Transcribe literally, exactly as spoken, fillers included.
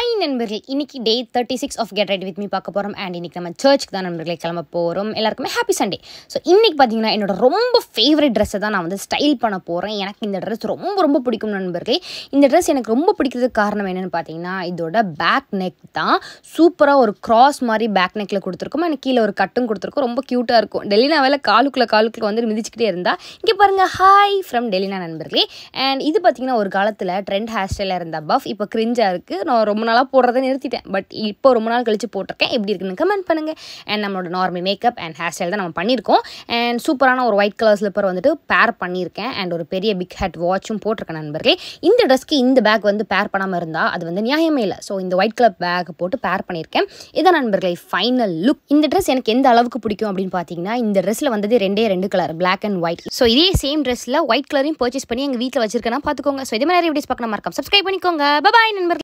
Hi நண்பர்களே, இன்னைக்கு day thirty six of get ready with me பார்க்க போகிறோம். அண்ட் இன்னைக்கு நம்ம சர்ச்சுக்கு தான் நண்பர்களே கிளம்ப போகிறோம். எல்லாருக்குமே ஹாப்பி சண்டே. ஸோ இன்னைக்கு பார்த்தீங்கன்னா என்னோட ரொம்ப ஃபேவரட் ட்ரெஸ்ஸை தான் நான் வந்து ஸ்டைல் பண்ண போகிறேன். எனக்கு இந்த ட்ரெஸ் ரொம்ப ரொம்ப பிடிக்கும் நண்பர்களே. இந்த ட்ரெஸ் எனக்கு ரொம்ப பிடிக்கிறதுக்கு காரணம் என்னென்னு பார்த்தீங்கன்னா, இதோட பேக் நெக் தான் சூப்பராக ஒரு கிராஸ் மாதிரி பேக் நெக்கில் கொடுத்துருக்கோம். எனக்கு கீழே ஒரு கட்டும் கொடுத்துருக்கோம். ரொம்ப க்யூட்டாக இருக்கும். டெலினா வேலை காலுக்குள்ளே காலுக்குள்ளே வந்து மிதிச்சுக்கிட்டே இருந்தால் இங்கே பாருங்கள், ஹாய் ஃப்ரம் டெலினா நண்பர்களே. அண்ட் இது பார்த்தீங்கன்னா ஒரு காலத்தில் ட்ரெண்ட் ஹேர் ஸ்டைலாக இருந்த பஃப் இப்போ கிரிஞ்சாக இருக்குது. நான் ரொம்ப நாளாக போடுறதை நிறுத்திட்டேன். பட் இப்போ ரொம்ப நாள் கழிச்சு போட்டிருக்கேன். எப்படி இருக்குன்னு கமெண்ட் பண்ணுங்கள். அண்ட் நம்மளோட normal makeup and hair style தான் நம்ம பண்ணியிருக்கோம். அண்ட் சூப்பரான ஒரு ஒயிட் கலர் ஸ்லிப்பர் வந்துட்டு பேர் பண்ணியிருக்கேன். அண்ட் ஒரு பெரிய பிக் ஹேட் வாட்சும் போட்டிருக்கேன் நண்பர்களே. இந்த ட்ரெஸ்க்கு இந்த பேக் வந்து பேர் பண்ணாமல் இருந்தால் அது வந்து நியாயமே இல்லை. ஸோ இந்த ஒயிட் கலர் பேக் போட்டு பேர் பண்ணியிருக்கேன். இதான் நண்பர்களே ஃபைனல் லுக். இந்த ட்ரெஸ் எனக்கு எந்த அளவுக்கு பிடிக்கும் அப்படின்னு பார்த்தீங்கன்னா, இந்த ட்ரெஸ்ஸில் வந்தது ரெண்டே ரெண்டு colour, black and white. So இதே சேம் ட்ரெஸ்ஸில் ஒயிட் கலரையும் பர்ச்சேஸ் பண்ணி எங்கள் வீட்டில் வச்சிருக்கேன்னா பார்த்துக்கோங்க. ஸோ இதே மாதிரி வீடியோஸ் பார்க்கணும், மறக்காம சப்ஸ்கிரைப் பண்ணிக்கோங்க. பாய் நண்பர்களே.